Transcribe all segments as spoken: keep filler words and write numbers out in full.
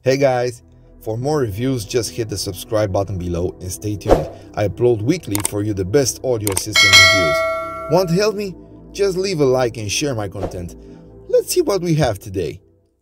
Hey guys, for more reviews just hit the subscribe button below and stay tuned. I upload weekly for you the best audio system reviews. Want to help me? Just leave a like and share my content. Let's see what we have today.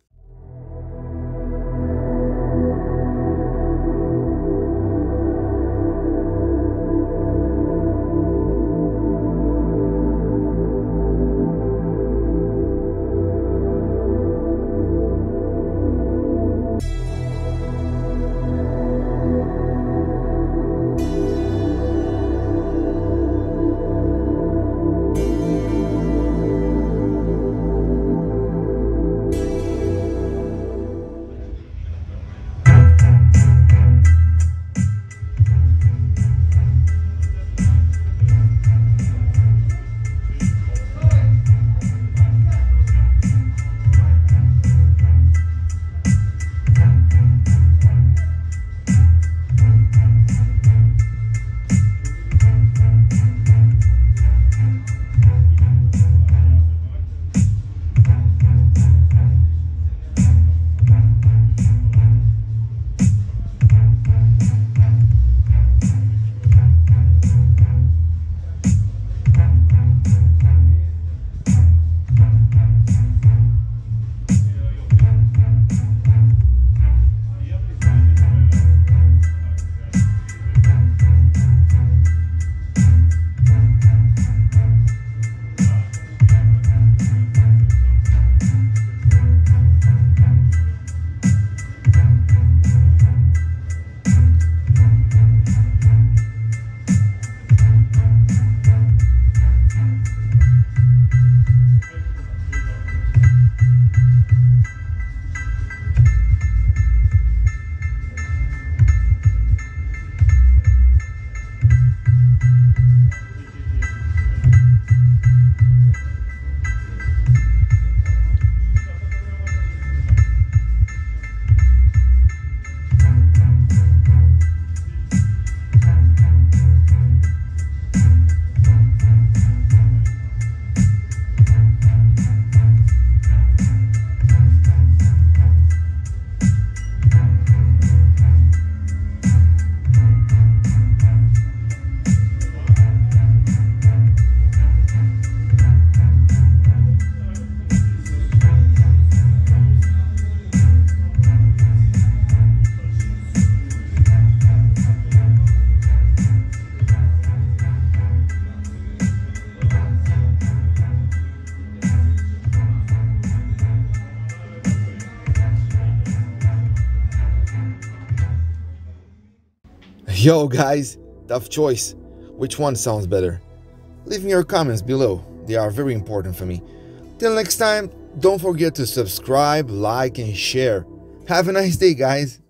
Yo guys, tough choice. Which one sounds better? Leave me your comments below, they are very important for me. Till next time, don't forget to subscribe, like and share. Have a nice day guys.